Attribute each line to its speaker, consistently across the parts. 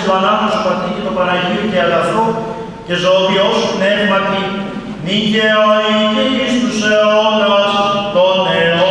Speaker 1: του Ανάπτου του Πατρί και του Παναγίου και αγαθού και ζωοποιός πνεύματι, νίκαιοι και εις τους αιώνας των αιώνων.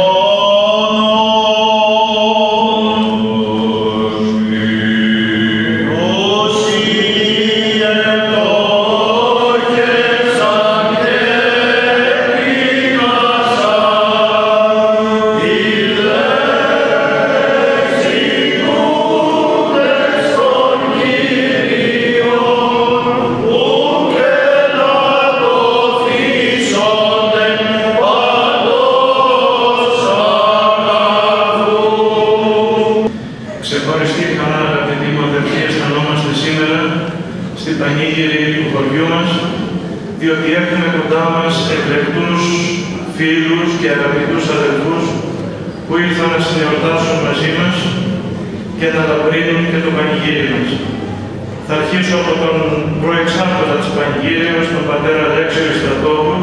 Speaker 2: Διότι έχουμε κοντά μας εκλεκτούς φίλους και αγαπητούς αδελφούς που ήρθαν να συνεορτάσουν μαζί μας και να λαμπρύνουν και το πανηγύρι μας. Θα αρχίσω από τον προεξάρχοντα της πανηγύριας, τον πατέρα Αλέξιο Ιστρατόπουλο,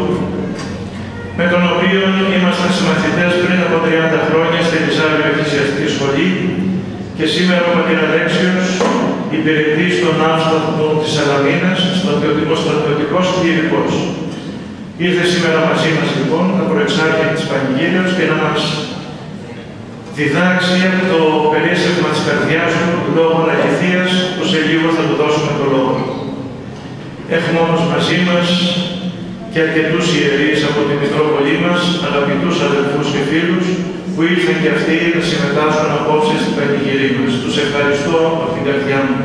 Speaker 2: με τον οποίο ήμασταν συμμαθητές πριν από 30 χρόνια στη Λυσάβιο Εκκλησιαστική Σχολή και σήμερα ο πατέρα Αλέξιος υπηρετεί στον ναύσταθμο της Σαλαμίνας, ο στρατιωτικός κληρικός. Ήρθε σήμερα μαζί μας λοιπόν να προεξάρχει της πανηγύριας και να μας διδάξει από το περίσσευμα της καρδιάς του λόγω αληθείας που σε λίγο θα του δώσουμε το λόγο. Έχουμε όμως μαζί μας και αρκετούς ιερείς από τη Μητρόπολη μας, αγαπητούς αδελφούς και φίλους, που ήρθαν και αυτοί να συμμετάσχουν απόψε στην πανηγυρή μας. Τους ευχαριστώ από την καρδιά μου.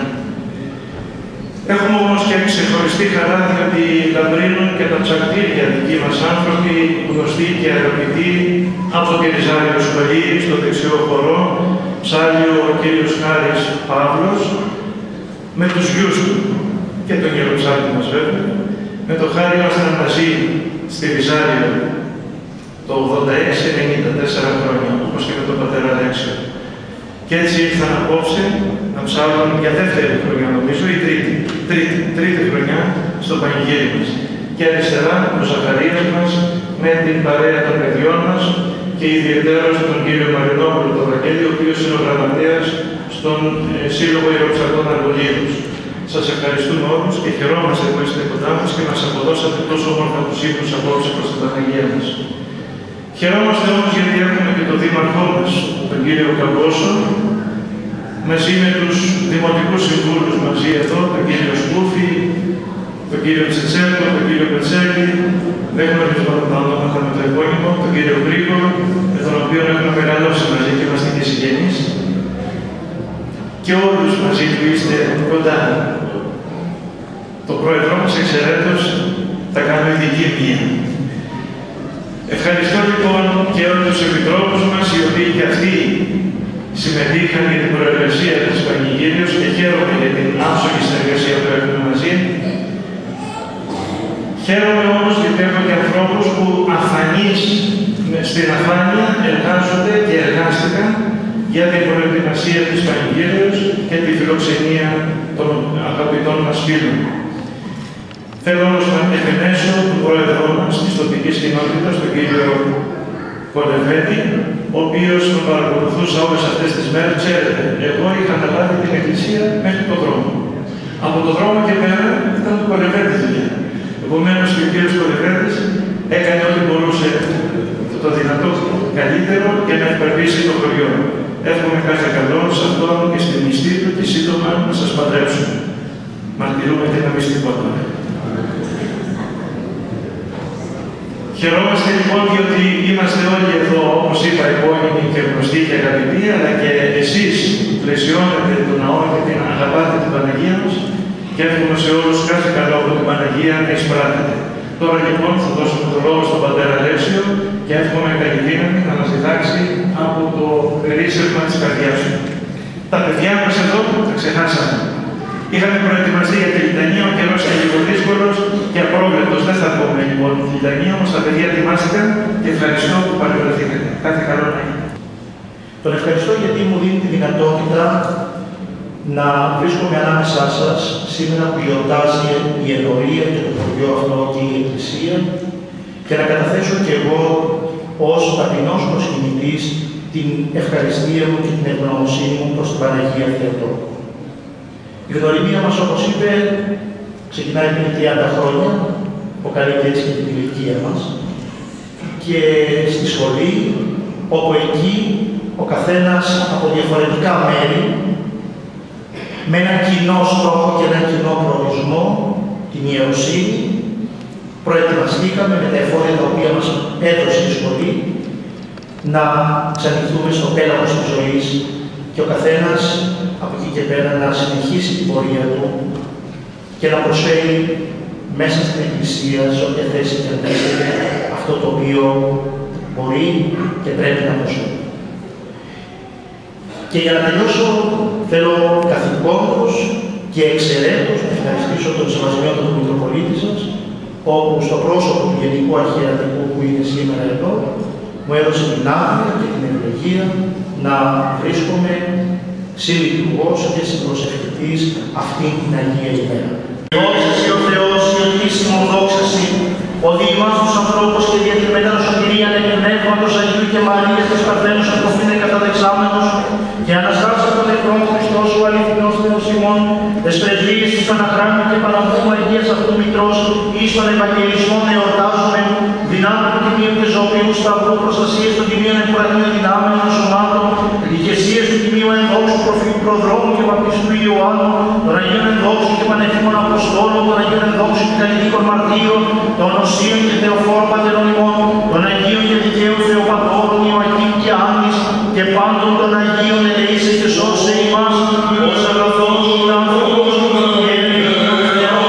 Speaker 2: Έχουμε όμως και ξεχωριστή χαρά, διότι λαμπρύνουν και τα ψαλτήρια δικοί μας άνθρωποι, γνωστοί και αγαπητοί από τη Ριζάριο Σχολή, στο δεξιό χορό, ψάλιο ο κύριος Χάρης Παύλος, με τους γιους του και τον γεροψάλτη μας βέβαια. Με το Χάρη ήμασταν μαζί στη Ριζάριο το 86-94 χρόνια, όπως και με τον πατέρα Αλέξιο. Και έτσι ήρθαν απόψε να ψάλουν για δεύτερη χρονιά, νομίζω, ή τρίτη χρονιά στο πανηγύρι μας. Και αριστερά ο Ζαχαρίας μας με την παρέα των παιδιών μας και ιδιαιτέρως τον κύριο Μαρινόπουλο τον Βαγγέλη, ο οποίος είναι ο γραμματέας στον Σύλλογο Ιεροψαλτών Αργολίδους. Σας ευχαριστούμε όλους και χαιρόμαστε που είστε κοντά μας και μας αποδώσατε τόσο όμορφα τους ύπνους απόψε προς την Παναγία μας. Χαιρόμαστε όμως γιατί έχουμε και τον δήμαρχό μας, τον κύριο Καμπόσο, μαζί με τους δημοτικούς συμβούλους μαζί εδώ, τον κύριο Σκούφη, τον κύριο Τσετσέλο, τον κύριο Πετσέλη, δεν γνωρίζω τα ονόματα με το επώνυμο, τον κύριο Γκρίγο, με τον οποίο έχουμε μεγαλώσει μαζί και είμαστε και συγγενείς. Και όλους μαζί που είστε κοντά. Το πρόεδρό μας εξαιρέτως θα κάνω ειδική μία. Ευχαριστώ λοιπόν και όλους τους επιτρόπους μας, οι οποίοι και αυτοί συμμετείχαν για την προεργασία της πανηγύριας και χαίρομαι για την άψογη συνεργασία που έχουμε μαζί. Χαίρομαι όμως γιατί έχω και ανθρώπους που αφανείς στην αφάνεια εργάζονται και εργάστηκαν για την προετοιμασία της πανηγύριας και τη φιλοξενία των αγαπητών μας φίλων. Θέλω όμως να επενέσω τον πρόεδρό μας της τοπικής κοινότητας, τον κύριο Κολεβέτη, ο οποίος τον παρακολουθούσα όλες αυτές τις μέρες. Ξέρετε, εγώ είχα αναλάβει την εκκλησία μέχρι τον δρόμο. Από τον δρόμο και πέρα ήταν το Κολεβέτη δουλειά. Επομένως και ο κύριος Κολεβέτης έκανε ό,τι μπορούσε το δυνατό καλύτερο για να υπερπίσει το χωριό. Εύχομαι κάθε καλό σε αυτόν και στη μισθή του και σύντομα να σας παντρέψουμε. Μαρτυρούμε και τα μυστικότητα. Χαιρόμαστε λοιπόν διότι είμαστε όλοι εδώ, όπως είπα, επώνυμοι και γνωστοί και αγαπητοί, αλλά και εσείς πλαισιώνετε τον ναό και την αγαπάτε την Παναγία μας και εύχομαι σε όλους κάθε καλό από την Παναγία να εισπράττετε. Τώρα λοιπόν θα δώσουμε το λόγο στον πατέρα Αλέξιο και εύχομαι καλή δύναμη να μας διδάξει από το περίσσευμα της καρδιάς του. Τα παιδιά μας εδώ τα ξεχάσαμε. Είχαμε προετοιμαστεί για τη λιτανία, ο καιρός ήταν λίγο δύσκολος και απρόβλεπτος. Δεν θα πούμε λοιπόν τη λιτανία, όμως τα παιδιά ετοιμάστηκαν και ευχαριστώ που παρευρεθήκατε. Κάθε καλό να είναι.
Speaker 1: Τον ευχαριστώ γιατί μου δίνει τη δυνατότητα να βρίσκομαι ανάμεσά σας σήμερα που γιορτάζει η ενορία και το χωριό αυτό και η Εκκλησία και να καταθέσω κι εγώ ως ταπεινός προσκυνητής την ευχαριστία μου και την ευγνωμοσύνη μου προς την Παναγία Θεοτόκου. Η γνωριμία μας, όπως είπε, ξεκινάει πριν 30 χρόνια, αποκαλύπτει έτσι και την ηλικία μας, και στη σχολή, όπου εκεί ο καθένας από διαφορετικά μέρη, με έναν κοινό στόχο και έναν κοινό προορισμό, την ιεροσύνη, προετοιμαστήκαμε με τα εφόδια τα οποία μας έδωσε η σχολή να ξανοιχθούμε στο πέλαγος της ζωής και ο καθένας από εκεί και πέρα να συνεχίσει την πορεία του και να προσφέρει μέσα στην Εκκλησία, σε όποια θέση και αν βρίσκεται, αυτό το οποίο μπορεί και πρέπει να προσφέρει. Και για να τελειώσω, θέλω καθηκόντως και εξαιρέτως να ευχαριστήσω τον Σεβασμιότατο Μητροπολίτη σας, όπου στο πρόσωπο του Γενικού Αρχιερατικού που είναι σήμερα εδώ, μου έδωσε την άδεια και την ευλογία να βρίσκομαι συλλειτουργός και συμπροσευχητής αυτήν την Αγία ημέρα. Δόξαση ο Θεός, η οτίσιμο δόξαση, οδεί ημάς τους ανθρώπους και διατηρημένα σωτηρία ανεπνεύματος Αγίου και Μαρίας της Παρθένους αποφήνε καταδεξάμενος και αναστάσα των νεκρών Χριστός ο αληθινός Θεός ημών, τες πρεσβείες του Παναχράμιου και Παναμβού Αγίας αυτού Μητρός, εις των Ευαγγελισμών εορτάζουμε, δυνάμει του Τιμίου και Ζωοποιού Σταυρού, προστασίες των Τιμίων Εμπουρανίων δυνάμεων σωμάτων, ηγεσίες του Τιμίου Ενδόξου Προφήτου Προδρόμου και Βαπτιστού Ιωάννου, των Αγίων Ενδόξου και Πανεφήμων Αποστόλων, των Αγίων Ενδόξου και Καλλιτικών Μαρτύρων, των Οσίων και Θεοφόρων Πατερών ημών, των Αγίων και Δικαίων Θεοπατώρων Ιωακήμ και Άννης και πάντων των Αγίων ελεήσε και σώσε ημάς, ως αγαθός και άνθρωπος και ελεήνος Θεός.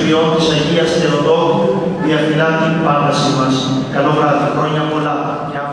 Speaker 1: Διαφυλάτη πάντα μας. Καλό βράδυ, χρόνια πολλά.